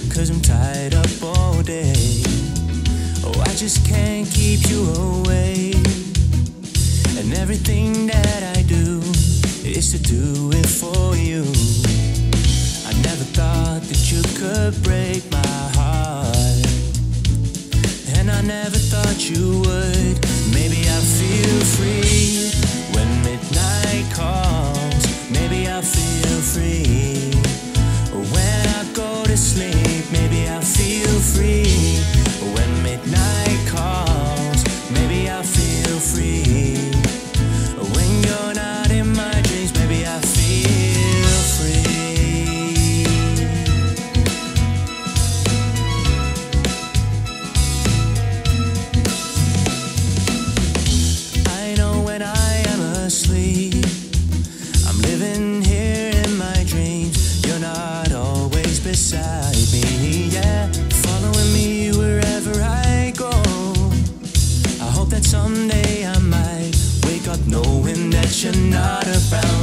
'cause I'm tied up all day. Oh, I just can't keep you away. And everything that I do is to do it for you. I never thought that you could break my heart, and I never thought you would. Maybe I feel free when midnight calls. Maybe I feel free when I go to sleep. Maybe I feel free when midnight calls. Maybe I feel free when you're not in my dreams. Maybe I feel free. I know when I am asleep, I'm living here in my dreams. You're not always beside me, yeah, following me wherever I go. I hope that someday I might wake up knowing that you're not around.